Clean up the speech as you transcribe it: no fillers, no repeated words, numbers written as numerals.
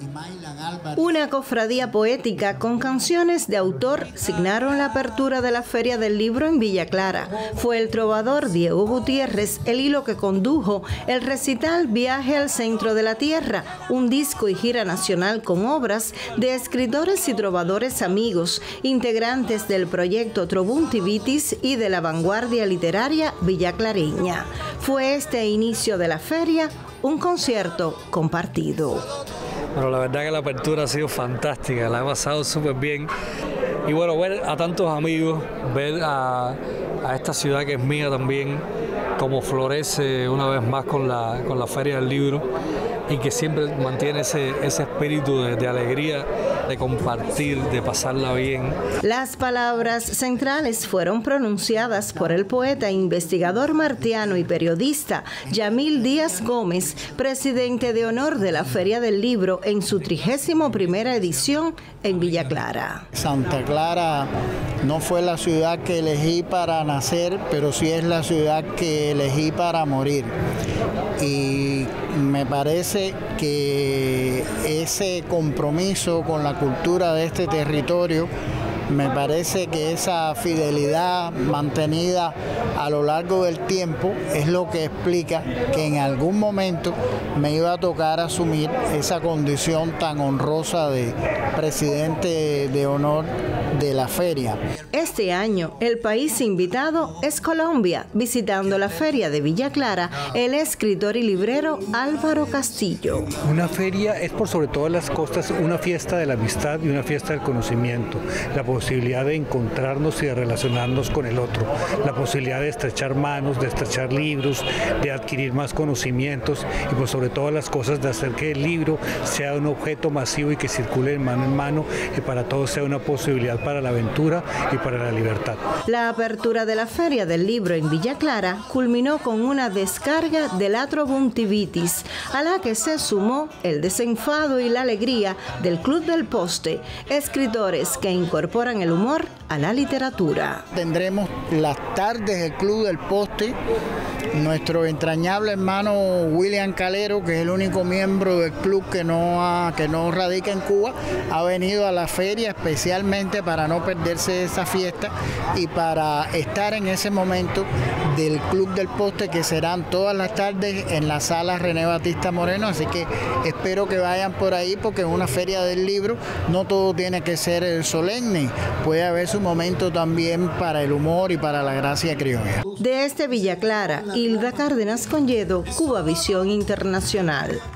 Una cofradía poética con canciones de autor signaron la apertura de la Feria del Libro en Villa Clara. Fue el trovador Diego Gutiérrez el hilo que condujo el recital Viaje al Centro de la Tierra, un disco y gira nacional con obras de escritores y trovadores amigos, integrantes del proyecto Trobuntivitis y de la vanguardia literaria villaclareña. Fue este inicio de la feria un concierto compartido. Bueno, la verdad que la apertura ha sido fantástica, la he pasado súper bien. Y bueno, ver a tantos amigos, ver a esta ciudad que es mía también, como florece una vez más con la Feria del Libro y que siempre mantiene ese espíritu de alegría, de compartir, de pasarla bien. Las palabras centrales fueron pronunciadas por el poeta, investigador martiano y periodista Yamil Díaz Gómez, presidente de honor de la Feria del Libro en su 31ª edición en Villa Clara. Santa Clara no fue la ciudad que elegí para nacer, pero sí es la ciudad que elegí para morir. Y me parece que ese compromiso con la cultura de este territorio, me parece que esa fidelidad mantenida a lo largo del tiempo es lo que explica que en algún momento me iba a tocar asumir esa condición tan honrosa de presidente de honor de la feria. Este año el país invitado es Colombia. Visitando la feria de Villa Clara, el escritor y librero Álvaro Castillo. Una feria es por sobre todas las cosas una fiesta de la amistad y una fiesta del conocimiento, la posibilidad de encontrarnos y de relacionarnos con el otro, la posibilidad de estrechar manos, de estrechar libros, de adquirir más conocimientos y por sobre todas las cosas de hacer que el libro sea un objeto masivo y que circule de mano en mano y para todos sea una posibilidad para la aventura y para la libertad. La apertura de la Feria del Libro en Villa Clara culminó con una descarga de la Trobuntivitis, a la que se sumó el desenfado y la alegría del Club del Poste, escritores que incorporan el humor a la literatura. Tendremos las tardes del Club del Poste. Nuestro entrañable hermano William Calero, que es el único miembro del club que no radica en Cuba, ha venido a la feria especialmente para no perderse esa fiesta y para estar en ese momento del Club del Poste, que serán todas las tardes en la sala René Batista Moreno. Así que espero que vayan por ahí, porque en una feria del libro no todo tiene que ser solemne, puede haber su momento también para el humor y para la gracia criolla. De Villa Clara, Hilda Cárdenas Conyedo, Cubavisión Internacional.